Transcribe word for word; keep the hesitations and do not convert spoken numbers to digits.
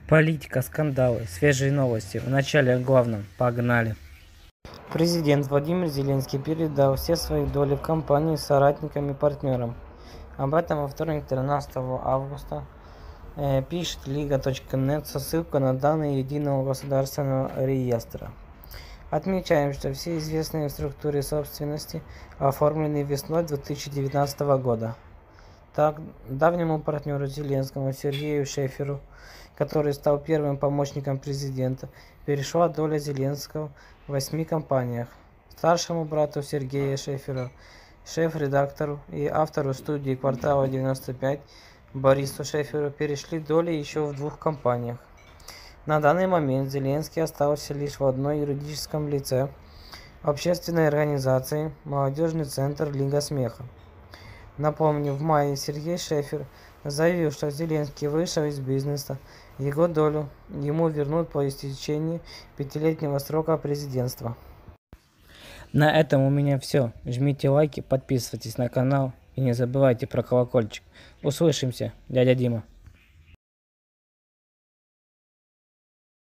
Политика, скандалы, свежие новости. Вначале о главном. Погнали. Президент Владимир Зеленский передал все свои доли в компании соратникам и партнерам. Об этом во вторник, тринадцатого августа, э, пишет лига точка нет со ссылкой на данные Единого государственного реестра. Отмечаем, что все известные в структуре собственности оформлены весной две тысячи девятнадцатого года. Так, давнему партнеру Зеленскому Сергею Шеферу, который стал первым помощником президента, перешла доля Зеленского в восьми компаниях. Старшему брату Сергея Шефера, шеф-редактору и автору студии «Квартала девяносто пять» Борису Шеферу перешли доли еще в двух компаниях. На данный момент Зеленский остался лишь в одной юридическом лице – общественной организации «Молодежный центр Лига смеха». Напомню, в мае Сергей Шефер заявил, что Зеленский вышел из бизнеса, его долю ему вернут по истечении пятилетнего срока президентства. На этом у меня все. Жмите лайки, подписывайтесь на канал и не забывайте про колокольчик. Услышимся, дядя Дима.